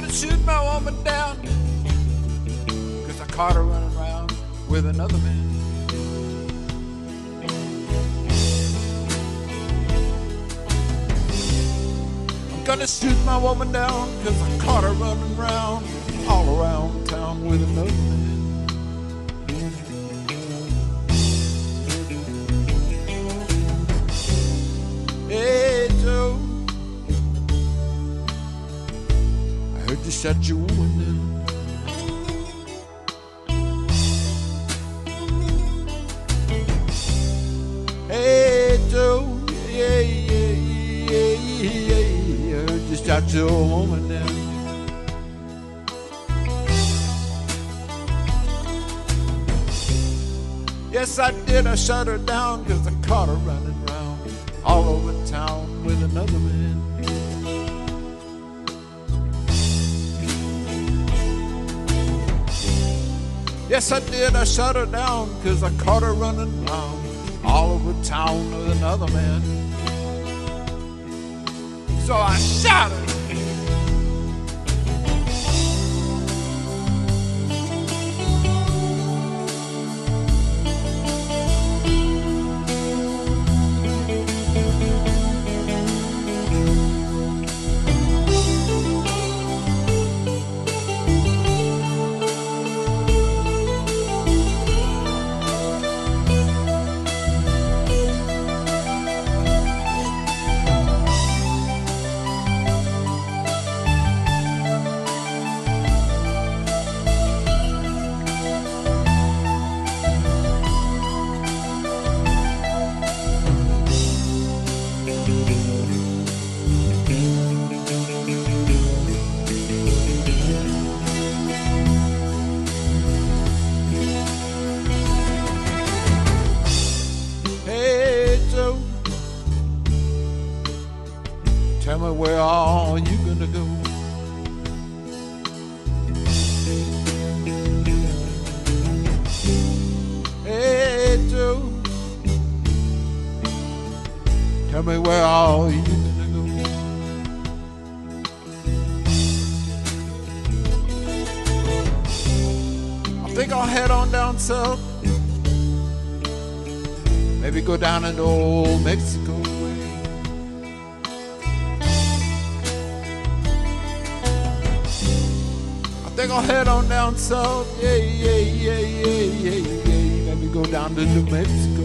gonna shoot my woman down, 'cause I caught her running around with another man. I'm gonna shoot my woman down, 'cause I caught her running around all around town with another man. Hey Joe, I heard you shot your woman down. Hey Joe, yeah, yeah, yeah, yeah, I heard you shot your woman down. Yes, I did, I shot her down, 'cause I caught her running around all over town with another man. Yes, I did, I shot her down, 'cause I caught her running around all over town with another man. So I shot her. Tell me, where are you gonna go? Hey Joe, tell me, where are you gonna go? I think I'll head on down south, maybe go down into old Mexico. I think I'll head on down south, yeah, yeah, yeah, yeah, yeah, yeah. Maybe go down to New Mexico.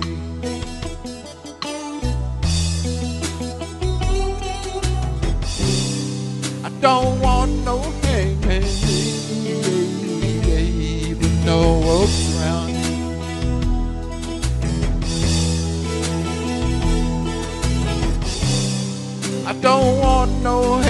I don't want no hangman, with no ropes around. I don't want no